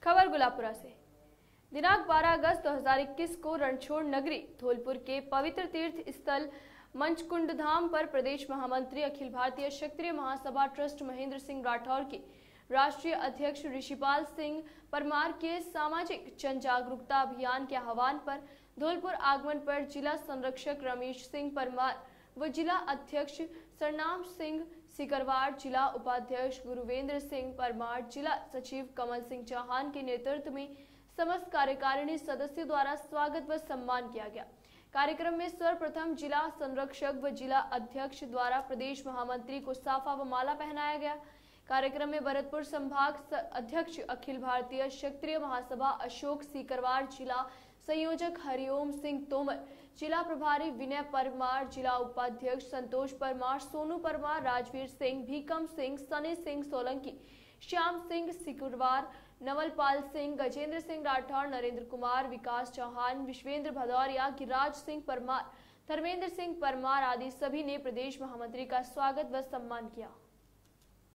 खबर गुलापुरा से। दिनांक 12 अगस्त 2021 को रणछोड़ नगरी धौलपुर के पवित्र तीर्थ स्थल मंचकुंड धाम पर प्रदेश महामंत्री अखिल भारतीय क्षत्रिय महासभा ट्रस्ट महेंद्र सिंह राठौर की राष्ट्रीय अध्यक्ष ऋषिपाल सिंह परमार के सामाजिक जन जागरूकता अभियान के आह्वान पर धौलपुर आगमन पर जिला संरक्षक रमेश सिंह परमार व जिला अध्यक्ष सरनाम सिंह सिकरवार, जिला उपाध्यक्ष गुरुवेंद्र सिंह परमार, जिला सचिव कमल सिंह चौहान के नेतृत्व में समस्त कार्यकारिणी सदस्यों द्वारा स्वागत व सम्मान किया गया। कार्यक्रम में सर्वप्रथम जिला संरक्षक व जिला अध्यक्ष द्वारा प्रदेश महामंत्री को साफा व माला पहनाया गया। कार्यक्रम में भरतपुर संभाग अध्यक्ष अखिल भारतीय क्षत्रिय महासभा अशोक सीकरवार, जिला संयोजक हरिओम सिंह तोमर, जिला प्रभारी विनय परमार, जिला उपाध्यक्ष संतोष परमार, सोनू परमार, राजवीर सिंह, भीकम सिंह, सनी सिंह सोलंकी, श्याम सिंह सिकुरवार, नवलपाल सिंह, गजेंद्र सिंह राठौर, नरेंद्र कुमार, विकास चौहान, विश्वेंद्र भदौरिया, गिरिराज सिंह परमार, धर्मेंद्र सिंह परमार आदि सभी ने प्रदेश महामंत्री का स्वागत व सम्मान किया।